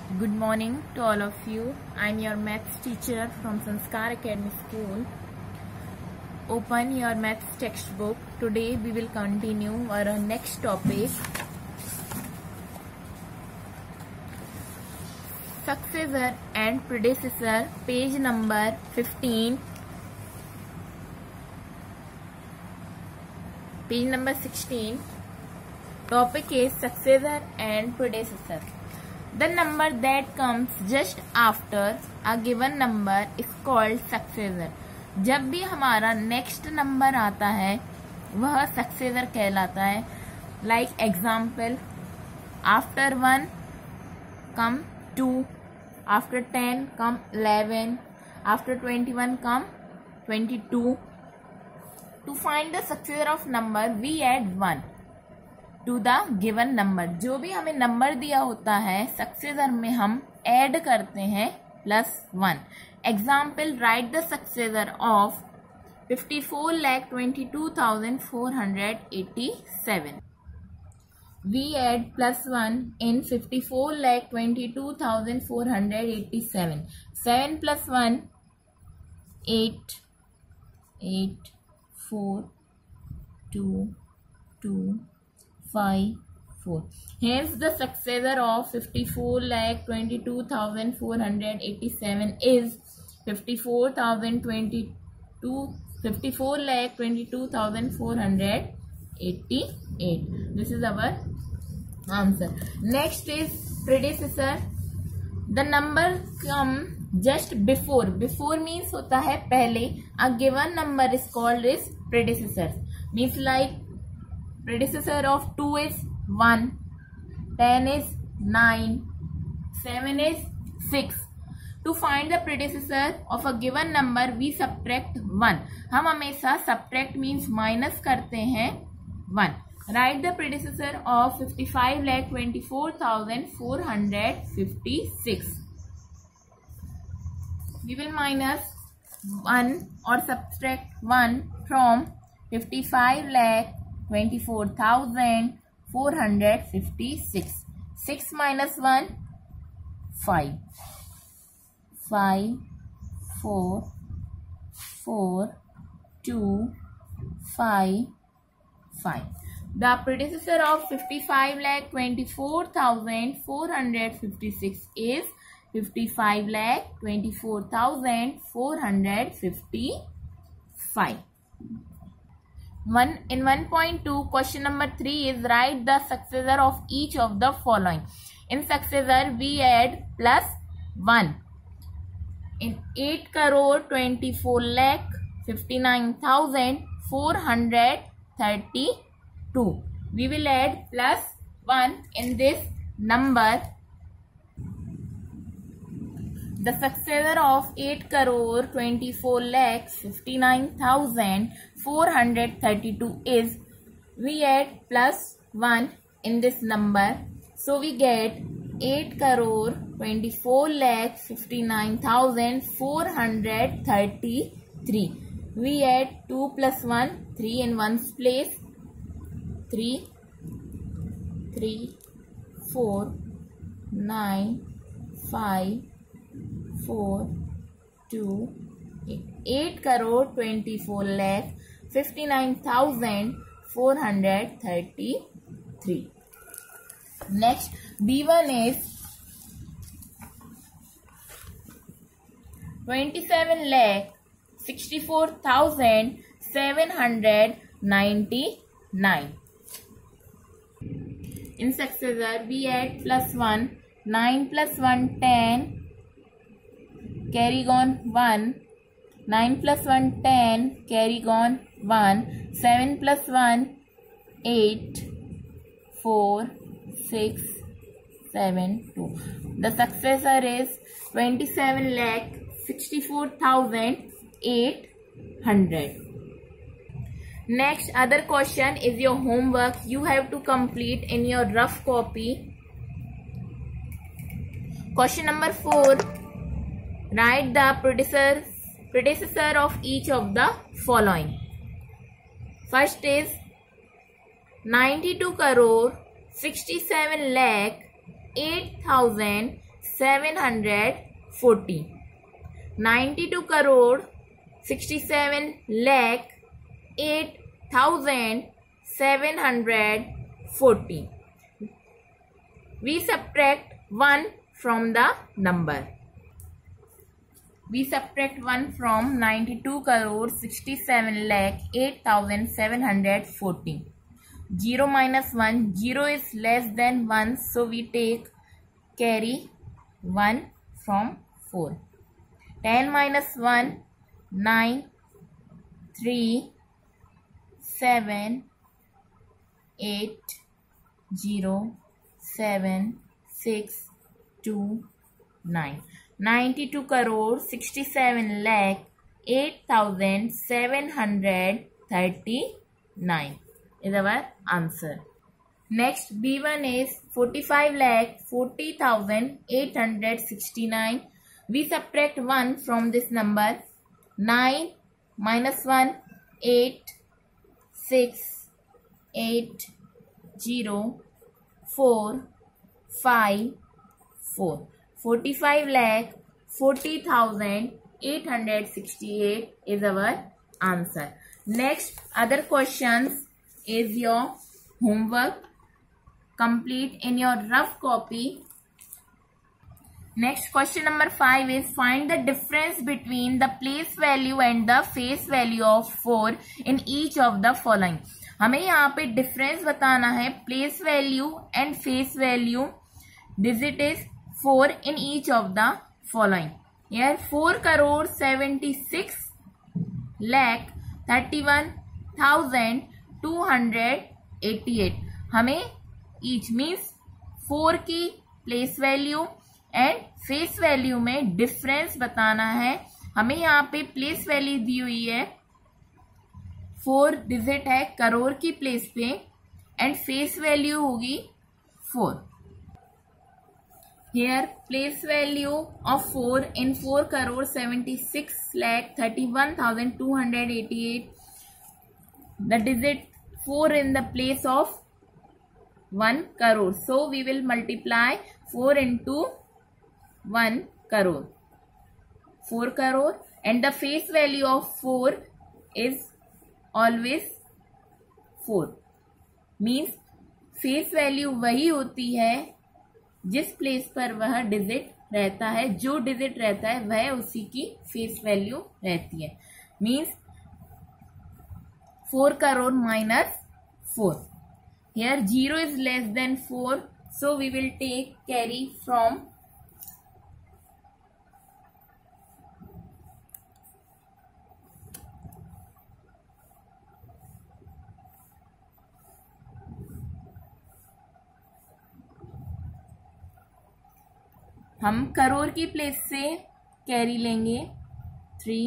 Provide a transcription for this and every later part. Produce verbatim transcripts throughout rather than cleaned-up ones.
Good morning to all of you. I am your maths teacher from Sanskar Academy School. Open your maths textbook. Today we will continue our next topic. Successor and predecessor, page number fifteen. Page number sixteen. Topic is successor and predecessor. The number that comes just after a given number is called successor. जब भी हमारा next number आता है वह successor कहलाता है. Like example, after one come two, after ten come eleven, after twenty one come twenty two. To find the successor of number we add one to the given number. जो भी हमें number दिया होता है successor में हम add करते हैं plus one. Example, write the successor of fifty four lakh twenty two thousand four hundred eighty seven. We add plus one in fifty four lakh twenty two thousand four hundred eighty seven. Seven plus one eight, eight, four, two, two, five, four. Hence the successor of fifty-four lakh twenty-two thousand four hundred eighty-seven is fifty-four thousand twenty-two fifty-four lakh twenty-two thousand four hundred eighty-eight. This is our answer. Next is predecessor. The number come just before. Before means होता है पहले. A given number is called is predecessor. Means like predecessor of two is one, ten is nine, seven is six. To find the predecessor of a given number we subtract one. हम हमेशा subtract means minus करते हैं one. Write the predecessor of fifty-five lakh twenty-four thousand four hundred fifty-six. We will minus one or subtract one from fifty-five lakh twenty-four thousand four hundred fifty-six. six minus one, five. five, four, four, two, five, five. The predecessor of fifty-five lakh twenty-four thousand four hundred fifty-six is fifty-five lakh twenty-four thousand four hundred fifty-five. One in one point two, question number three is write the successor of each of the following. In successor we add plus one. In eight crore twenty-four lakh fifty-nine thousand four hundred thirty-two, we will add plus one in this number. The successor of eight crore twenty-four lakh fifty-nine thousand four hundred thirty-two is, we add plus one in this number. So we get eight crore twenty-four lakh fifty-nine thousand four hundred thirty-three. We add two plus one, three in one's place. three, three, four, nine, five, four, two, eight. eight crore twenty-four lakh fifty-nine thousand four hundred thirty-three. Next, B one is twenty-seven lakh sixty-four thousand seven hundred ninety-nine. In successor we add plus one. nine plus one, ten. Carry on one. nine plus one, ten. Carry on one. seven plus one, eight. four, six, seven, two. The successor is twenty-seven lakh sixty-four thousand eight hundred. Next, other question is your homework. You have to complete in your rough copy. Question number four. Write the predecessor, predecessor of each of the following. First is ninety-two crore sixty-seven lakh eight thousand seven hundred forty. ninety-two crore sixty-seven lakh eight thousand seven hundred forty. We subtract one from the number. We subtract one from ninety-two crore sixty-seven lakh eight thousand seven hundred forty. zero minus one, zero is less than one, so we take carry one from four. ten minus one, nine, three, seven, eight, zero, seven, six, two, nine. ninety-two crore sixty-seven lakh eight thousand seven hundred thirty-nine is our answer. Next, B one is forty-five lakh forty thousand eight hundred sixty-nine. We subtract one from this number. nine minus one, eight, six, eight, zero, four, five, four. forty-five lakh forty thousand eight hundred sixty-eight is our answer. Next, other questions is your homework. Complete in your rough copy. Next, question number five is find the difference between the place value and the face value of four in each of the following. हमें यहाँ पे difference बताना है place value and face value. Digit is four in each of the following. Here four crore seventy-six lakh thirty-one thousand two hundred eighty-eight. हमें each means four की place value and face value में difference बताना है. हमें यहाँ पे place value दी हुई है four digit है करोड़ की place पे and face value होगी four. Here place value of four in four crore seventy-six lakh thirty-one thousand two hundred eighty-eight. The digit four in the place of one crore. So we will multiply four into one crore. four crore and the face value of four is always four. Means face value वही होती है जिस place पर वह digit रहता है. जो digit रहता है वह उसी की फेस वैल्यू रहती है. Means four crore minus four. Here zero is less than four, so we will take carry from हम करोड़ की प्लेस से कैरी लेंगे three.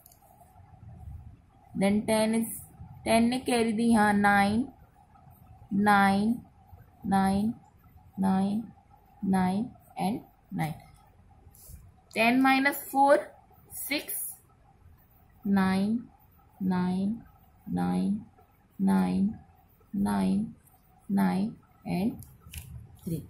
Then ten is ten ने कैरी दी यहाँ nine nine nine nine nine and nine. Ten minus four six. Nine nine nine nine nine nine and three.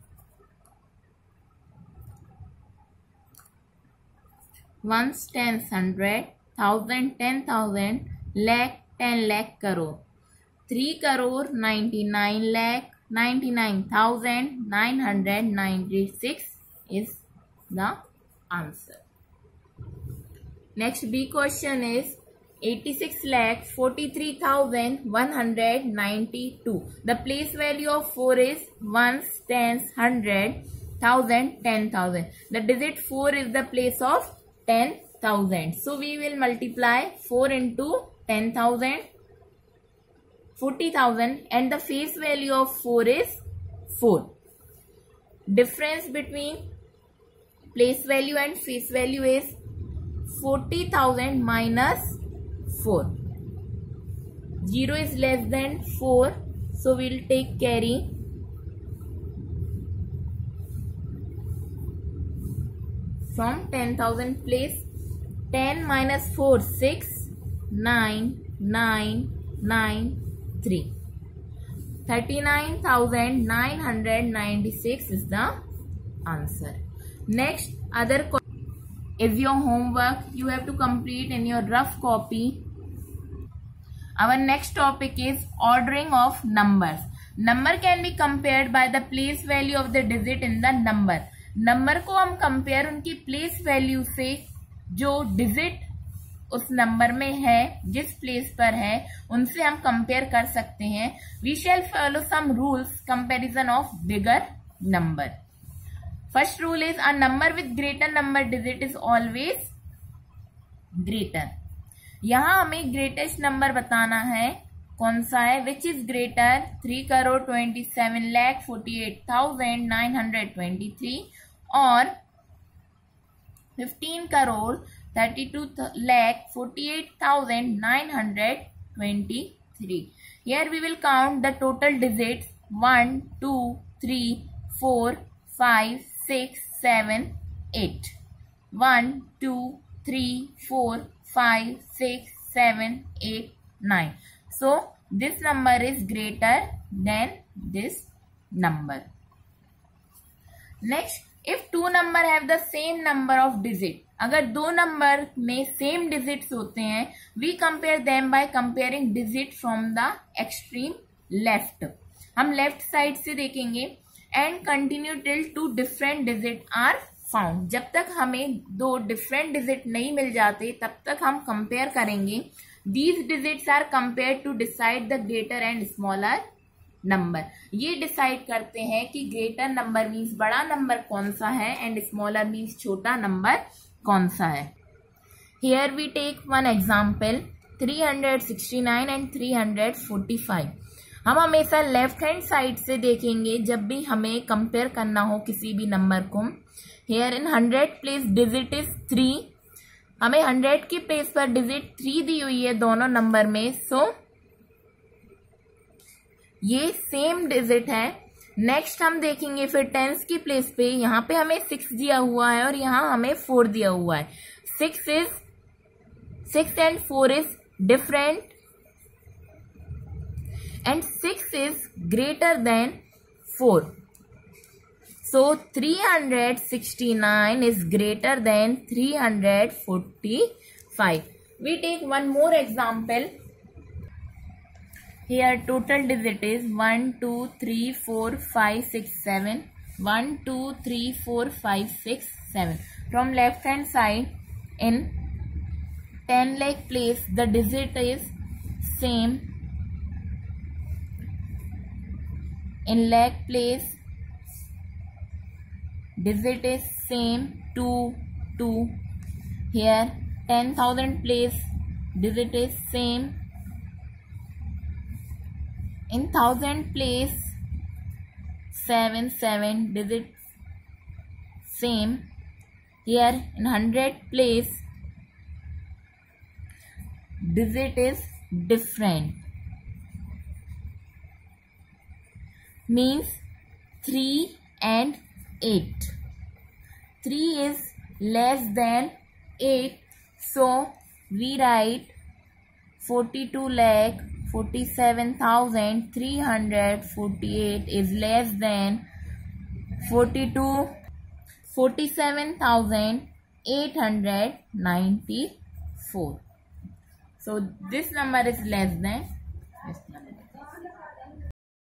Ones, tens, hundred, thousand, ten thousand, lakh, ten lakh, crore. Three crore ninety-nine lakh ninety-nine thousand nine hundred ninety-six is the answer. Next B question is eighty-six lakh forty-three thousand one hundred ninety-two. The place value of four is ones, tens, hundred, thousand, ten thousand. The digit four is the place of ten thousand. So we will multiply four into ten thousand, forty thousand, and the face value of four is four. Difference between place value and face value is forty thousand minus four. zero is less than four, so we will take carry. From ten thousand place. ten minus four, six, nine, nine, nine, three. thirty-nine thousand nine hundred ninety-six is the answer. Next, other is your homework. You have to complete in your rough copy. Our next topic is ordering of numbers. Number can be compared by the place value of the digit in the number. नंबर को हम compare उनकी place value से, जो digit उस number में है, जिस प्लेस पर है, उनसे हम कंपेयर कर सकते हैं. We shall follow some rules comparison of bigger number. First rule is a number with greater number digit is always greater. यहां हमें ग्रेटेस्ट नंबर बताना है. कौन सा है? Which is greater? Three crore twenty seven lakh forty eight thousand nine hundred twenty three और fifteen crore thirty two lakh forty eight thousand nine hundred twenty three. Here we will count the total digits one, two, three, four, five, six, seven, eight. one, two, three, four, five, six, seven, eight, nine. So this number is greater than this number. Next, if two number have the same number of digit, अगर दो number में same digits होते हैं, we compare them by comparing digit from the extreme left. हम left side से देखेंगे and continue till two different digit are found. जब तक हमें दो डिफरेंट डिजिट नहीं मिल जाते तब तक हम कंपेयर करेंगे. These digits are compare to decide the greater and smaller number. ये डिसाइड करते हैं कि ग्रेटर नंबर मीन्स बड़ा नंबर कौन सा है एंड स्मॉलर मीन्स छोटा नंबर कौन सा है. Here we take one example, three hundred sixty nine and three hundred forty five. हम हमेशा लेफ्ट हैंड साइड से देखेंगे जब भी हमें कंपेयर करना हो किसी भी नंबर को. Here in hundred place digit is three. हमें हंड्रेड की प्लेस पर डिजिट थ्री दी हुई है दोनों नंबर में. सो so, ये सेम डिजिट है. नेक्स्ट हम देखेंगे फिर टेंस की प्लेस पे, यहाँ पे हमें सिक्स दिया हुआ है और यहाँ हमें फोर दिया हुआ है. Six is six and four is different and six is greater than four. So three hundred sixty nine is greater than three hundred forty five. We take one more example. Here total digit is one, two, three, four, five, six, seven. one, two, three, four, five, six, seven. From left hand side, in ten lakh place, the digit is same. In lakh place, digit is same, two, two. Here ten thousand place, digit is same. In thousand place, seven, seven digits same. Here in hundred place, digit is different. Means three and eight. three is less than eight. So we write forty-two lakh forty-seven thousand three hundred forty-eight is less than forty-two forty-seven thousand eight hundred ninety-four. So this number is less than